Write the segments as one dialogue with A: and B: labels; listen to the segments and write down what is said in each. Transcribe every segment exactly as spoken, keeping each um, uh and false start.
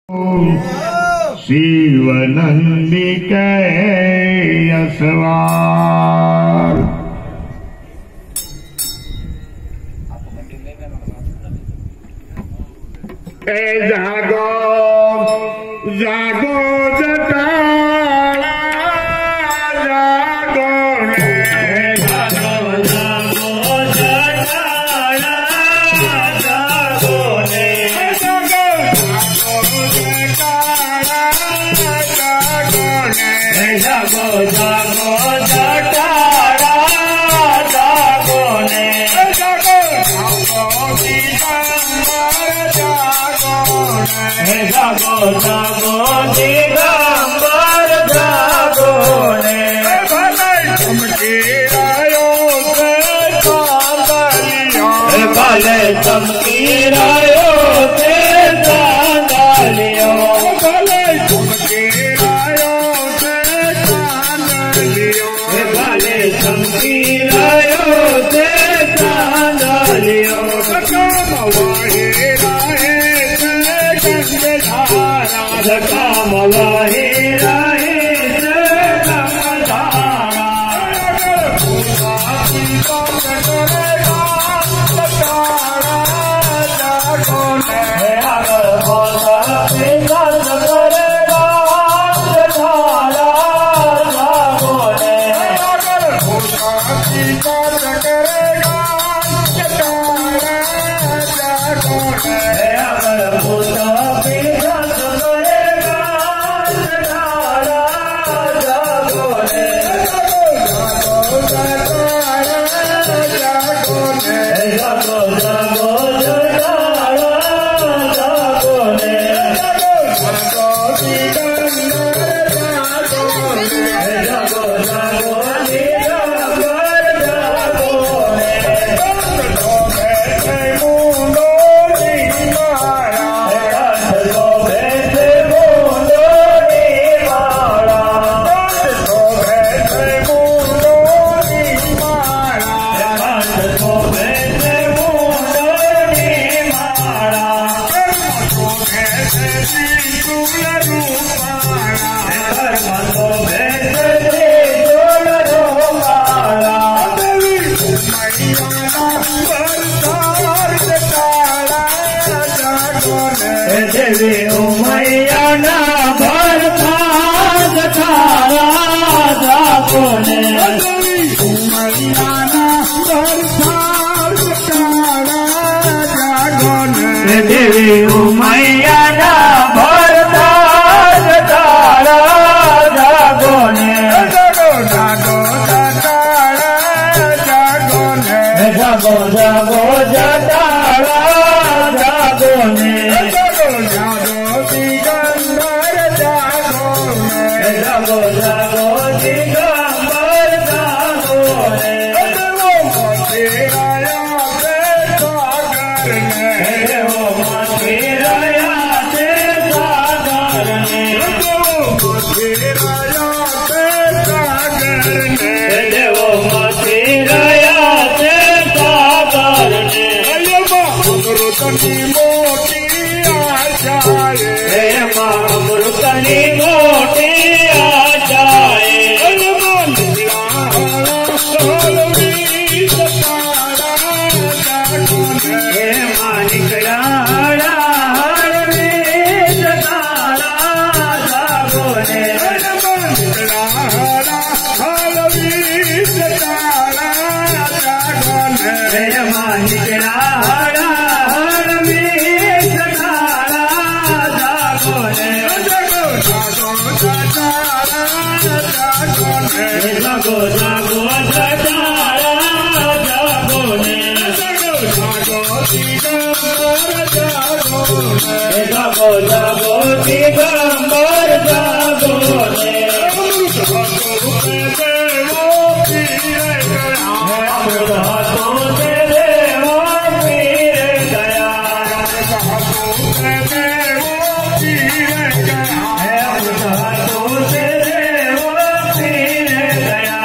A: शिवनंदिके यशवार ए जागो जागो जटाला जागो ने जागो जागो जटाला जागो ने जागो जागो जटाला जागो ने जागो जागो जटाला जागो ने जागो जागो जागो जागो दिगंबर जागो ने भले चमकी रायो से चांदलियों भले चमकी रायो से चांदलियों भले चमकी रायो से चांदलियों भले चमकी रायो से चांदलियों काम वही रहे देवी उमैया ना भरता जठारा जागो ने उमैया ना भरता जठारा जागो ने देवी उमैया ना भरता जठारा जागो ने जागो जागो जठारा जागो ने जागो जागो जठारा जागो ने जागो जागो दिगंबर जागो ने वो मथुराया से सागर ने वो मथुराया से सागर ने वो मथुराया से सागर ने वो मथुराया से सागर ने अमृतनी मोटी आशाए अमृतनी मोटी जागो जागो जटारा जागो ने जागो जागो दिगंबर जागो ने जागो जागो दिगंबर जागो ने अमृत हाथों से देवो पीर गया अमृत हाथों से देवो पीर गया अमृत हाथों से देवो पीर गया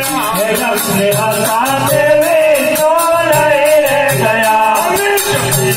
A: लक्ष्मी हंसा देवी तो ले गया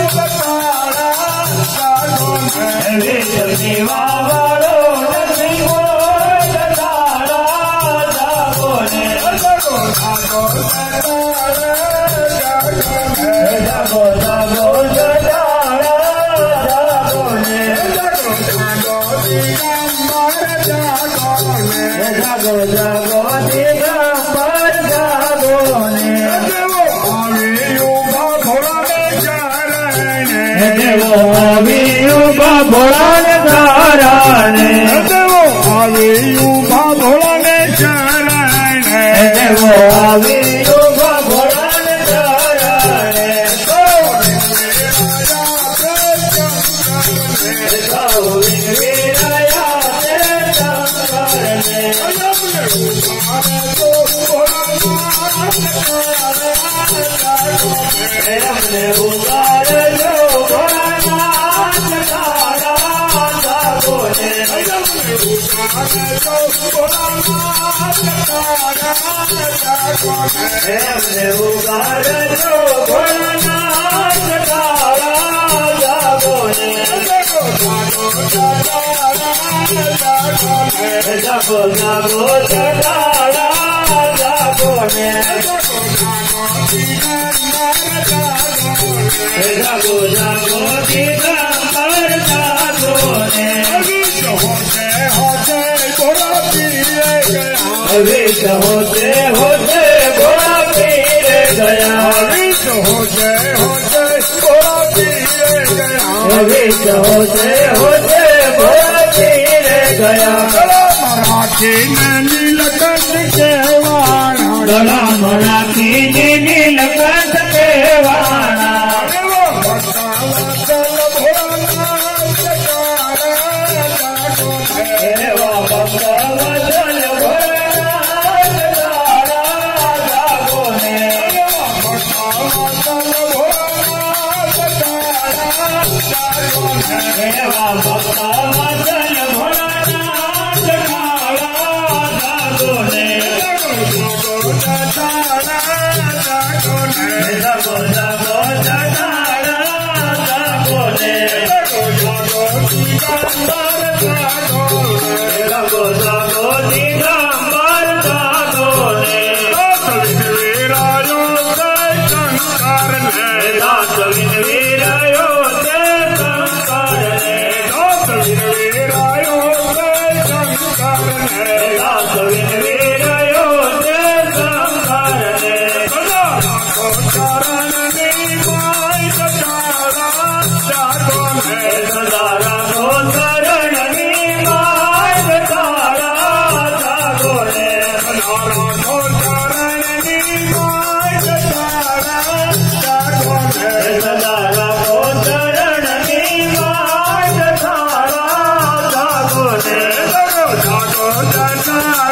A: भोला ने ताराने
B: देवो आवे युवा भोला ने चराने
A: देवो आवे युवा भोला ने ताराने विष होते होते घोड़ा पीर गया
B: विष होते होते घोड़ा पीर गया
A: विष होते होते घोड़ा पीर गया
B: मराठी ने नीलकंठ के वाणा
A: गला मराठी ने नीलकंठ के वाणा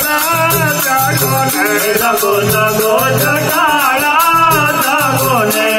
A: जागो जागो जटाला जागो ने